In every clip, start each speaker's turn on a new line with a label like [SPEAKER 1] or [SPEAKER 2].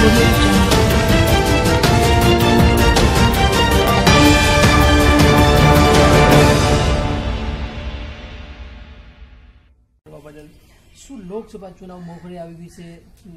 [SPEAKER 1] શું લોકસભા ચુનાવ મોખરે આવી છે?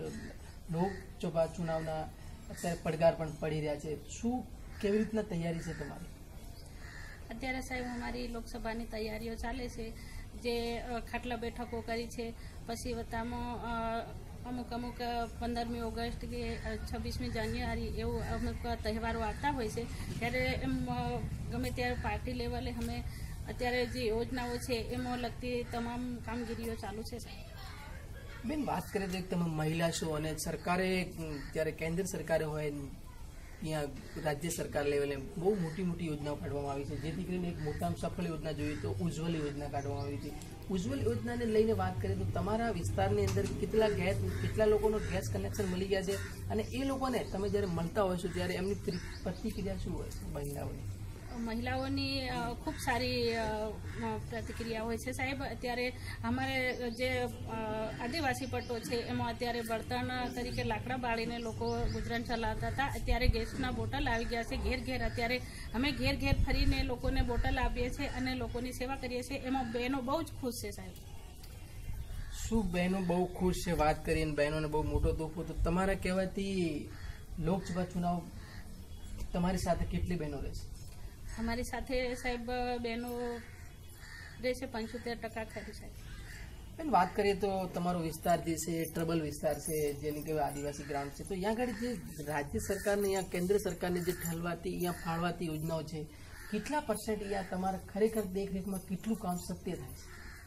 [SPEAKER 1] લોકસભા ચુનાવના અત્યારે પડકાર પણ પડી રહ્યા છે, શું કેવી રીતના તૈયારી છે તમારી?
[SPEAKER 2] અત્યારે સાહેબ અમારી લોકસભાની તૈયારીઓ ચાલે છે, જે ખાટલા બેઠકો કરી છે, પછી વત્તામાં અમુક 15મી ઓગસ્ટ કે 26મી જાન્યુઆરી એવું અમુક તહેવારો આવતા હોય છે, ત્યારે એમ ગમે ત્યારે પાર્ટી લેવલે અમે અત્યારે જે યોજનાઓ છે એમાં લગતી તમામ કામગીરીઓ ચાલુ છે.
[SPEAKER 1] બેન, વાત કરીએ તો તમે મહિલા છો અને સરકારે ત્યારે કેન્દ્ર સરકારે હોય ત્યાં રાજ્ય સરકાર લેવલે બહુ મોટી યોજનાઓ કાઢવામાં આવી છે, જેથી કરીને એક મોટામાં સફળ યોજના જોઈએ તો ઉજ્જવલ યોજના કાઢવામાં આવી છે. ઉજ્જવલ યોજનાને લઈને વાત કરીએ તો તમારા વિસ્તારની અંદર કેટલા લોકોનો ગેસ કનેક્શન મળી ગયા છે, અને એ લોકોને તમે જ્યારે મળતા હોય છો ત્યારે એમની પ્રતિક્રિયા શું હોય છે?
[SPEAKER 2] મહિલાઓની ખૂબ સારી પ્રતિક્રિયા હોય છે સાહેબ. અત્યારે અમારે જે આદિવાસી પટ્ટો છે એમાં અત્યારે બળતણ તરીકે લાકડા બાળીને લોકો ગુજરાન ચલાવતા હતા, અત્યારે ગેસના બોટલ આવી ગયા છે ઘેર. અત્યારે અમે ઘેર ફરીને લોકોને બોટલ આપીએ છીએ અને લોકોની સેવા કરીએ છીએ. એમાં બહેનો બહુ જ ખુશ છે સાહેબ.
[SPEAKER 1] શું બહેનો બહુ ખુશ છે? વાત કરીને બહેનોને બહુ મોટો તોફો. તો તમારા કહેવાથી લોકસભા ચુનાવ તમારી સાથે કેટલી બહેનો રહેશે?
[SPEAKER 2] અમારી સાથે સાહેબ બહેનો રહેશે 75% ખરી સાહેબ.
[SPEAKER 1] વાત કરીએ તો તમારો વિસ્તાર જે છે ટ્રબલ વિસ્તાર છે, જેને કહેવાય આદિવાસી ગ્રાઉન્ડ છે, તો અહીંયા આગળ જે રાજ્ય સરકારને અહીંયા કેન્દ્ર સરકારની જે ઠલવાતી અહીંયા ફાળવાતી યોજનાઓ છે, કેટલા % અહીંયા તમારા ખરેખર દેખરેખમાં કેટલું કામ સત્ય થાય છે?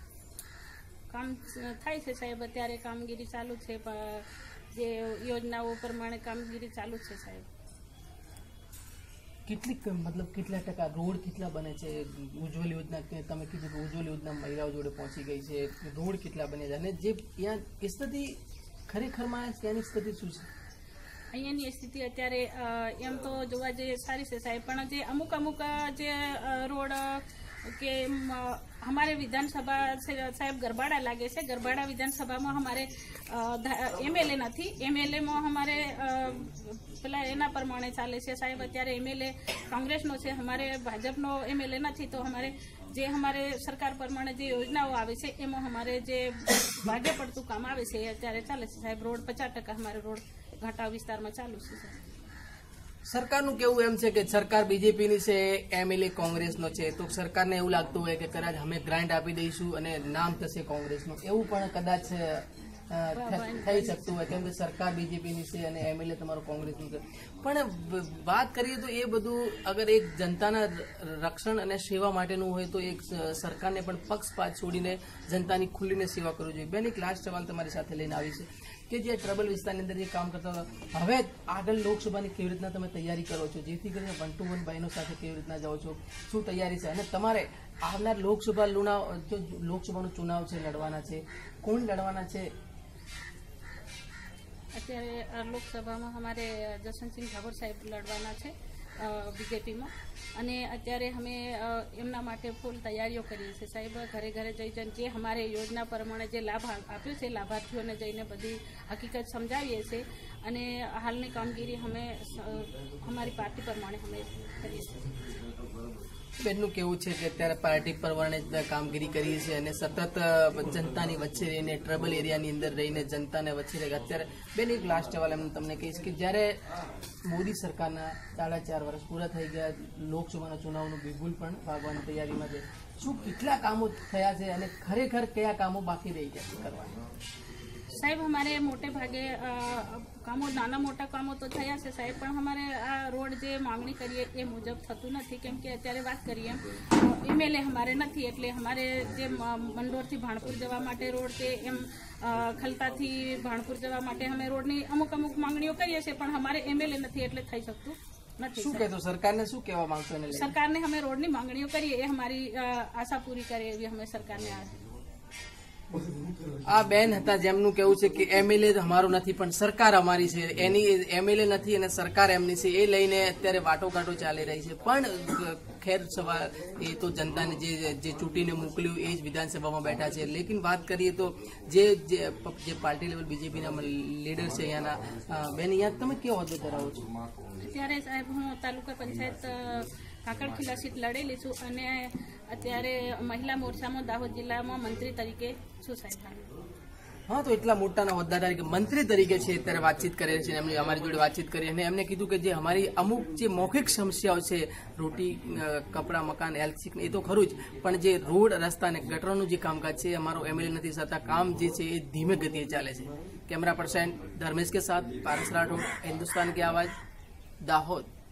[SPEAKER 2] કામ થાય છે સાહેબ. અત્યારે કામગીરી ચાલુ છે, જે યોજનાઓ પ્રમાણે કામગીરી ચાલુ છે સાહેબ.
[SPEAKER 1] કેટલા ટકા રોડ કેટલા બને છે? ઉજ્જવલ યોજના તમે કીધું કે ઉજ્જવલ યોજના મહિલાઓ જોડે પહોંચી ગઈ છે, રોડ કેટલા બને છે, અને જે ત્યાં સ્થિતિ ખરેખરમાં ત્યાંની સ્થિતિ શું છે?
[SPEAKER 2] અહીંયાની સ્થિતિ અત્યારે એમ તો જોવા જઈએ સારી છે સાહેબ, પણ જે અમુક જે રોડ કે हमारे विधानसभा साहेब गरबाड़ा लागे से गरबाड़ा विधानसभा में हमारे एमएलए नहीं, एमएलए में हमारे पेला एना प्रमाणे चाले से साहेब. अत्यारे एमएलए कांग्रेस नो छे, हमारे भाजप नो एमएलए नहीं, तो हमारे सरकार प्रमाणे जे योजनाओं आवे छे एमां हमारे जे भागे पड़तुं काम आवे छे अत्यारे चाले छे साहेब. रोड 50% हमारे रोड घाटा विस्तार में चालू छे साहेब.
[SPEAKER 1] સરકારનું કેવું એમ છે કે સરકાર બીજેપીની છે, એમએલએ કોંગ્રેસનો છે, તો સરકારને એવું લાગતું હોય કે કદાચ અમે ગ્રાન્ટ આપી દઈશું અને નામ થશે કોંગ્રેસનું, એવું પણ કદાચ થઈ શકતું હોય, કેમ કે સરકાર બીજેપીની છે અને એમએલએ તમારો કોંગ્રેસનું છે. પણ વાત કરીએ તો એ બધું અગર એક જનતાના રક્ષણ અને સેવા માટેનું હોય તો એક સરકારને પણ પક્ષપાત છોડીને જનતાની ખુલ્લીને સેવા કરવી જોઈએ. બેન, એક લાસ્ટ સવાલ તમારી સાથે લઈને આવી છે કે જે ટ્રબલ વિસ્તારની અંદર જે કામ કરતા હતા, હવે આગળ લોકસભાની કેવી રીતના તમે તૈયારી કરો છો, જેથી કરીને 1 to 1 બહેનો સાથે કેવી રીતના જાઓ છો, શું તૈયારી છે, અને તમારે આવનાર લોકસભાનું ચુનાવ છે લડવાના છે, કોણ લડવાના છે?
[SPEAKER 2] અત્યારે લોકસભામાં અમારે જસવંતસિંહ ઠાકોર સાહેબ લડવાના છે બીજેપીમાં, અને અત્યારે અમે એમના માટે ફૂલ તૈયારીઓ કરીએ છીએ સાહેબ. ઘરે જઈને જે અમારે યોજના પ્રમાણે જે લાભ આપ્યો છે લાભાર્થીઓને જઈને બધી હકીકત સમજાવીએ છીએ, અને હાલની કામગીરી અમે અમારી પાર્ટી પ્રમાણે અમે કરીએ છીએ.
[SPEAKER 1] બેનનું કેવું છે કે અત્યારે પાર્ટી પ્રમાણે કામગીરી કરીએ છીએ અને સતત જનતાની વચ્ચે રહીને ટ્રબલ એરિયાની અંદર રહીને જનતાને વચ્ચે રહે. અત્યારે બેન, એક લાસ્ટ સવાલ એમ તમને કહીશ કે જ્યારે મોદી સરકારના 4.5 વર્ષ પૂરા થઈ ગયા, લોકસભાના ચુનાવનું બિગુલ પણ ભાગવાની તૈયારીમાં છે, શું કેટલા કામો થયા છે અને ખરેખર કયા કામો બાકી રહી ગયા છે કરવાના?
[SPEAKER 2] સાહેબ, हमारे मोटे भागे कामों नाना मोटा कामों तो थया से साहेब, पण हमारे आ रोड जे मांगणी करिए ए मुजब थतुं नथी, केम के अत्यारे वात करिए एमएलए हमारे नथी, एटले हमारे जे मंडोरथी भाणपुर जवा माटे रोड के एम खलताथी भाणपुर जवा माटे हमें रोडनी अमुक मांगणीओ करीए छे, पण हमारे एमएलए नथी एटले थई शकतुं નથી.
[SPEAKER 1] શું કહેતો સરકારને શું કહેવા માંગશો?
[SPEAKER 2] સરકારને અમે રોડની માંગણીઓ કરીએ એ અમારી આશા પૂરી કરે એવી અમે સરકારને
[SPEAKER 1] આ બેન હતા જેમનું કેવું છે કે એમએલએ અમારો નથી પણ સરકાર અમારી છે, એની એમએલએ નથી અને સરકાર એમની છે, એ લઈને અત્યારે વાટોઘાટો ચાલી રહી છે. પણ ખેર સવાલ એ તો જનતાને જે ચૂંટીને મોકલ્યું એ જ વિધાનસભામાં બેઠા છે. લેકિન વાત કરીએ તો જે પાર્ટી લેવલ બીજેપીના લીડર છે અહીંયાના, બેન અહીંયા તમે કેવો હોદ્દો ધરાવો છો?
[SPEAKER 2] અત્યારે સાહેબ હું તાલુકા પંચાયત કાકડખીલા સીટ લડેલી છું અને અત્યારે મહિલા મોરચામાં દાહોદ જિલ્લામાં મંત્રી તરીકે છું સાહેબ.
[SPEAKER 1] હા, તો એટલા મોટાના હોદ્દા તરીકે મંત્રી તરીકે છે અત્યારે વાતચીત કરે છે. એમની અમારી જોડે વાતચીત કરી અને એમને કીધું કે જે અમારી અમુક જે મૌખિક સમસ્યાઓ છે, રોટી, કપડાં, મકાન, હેલ્થ, એ તો ખરું જ, પણ જે રોડ, રસ્તા અને ગટરનું જે કામકાજ છે અમારો એમએલએ નથી થતા, કામ જે છે એ ધીમે ગતિએ ચાલે છે. कैमरा पर्सन धर्मेश के साथ पारस राठौड़, हिंदुस्तान की आवाज, दाहोद.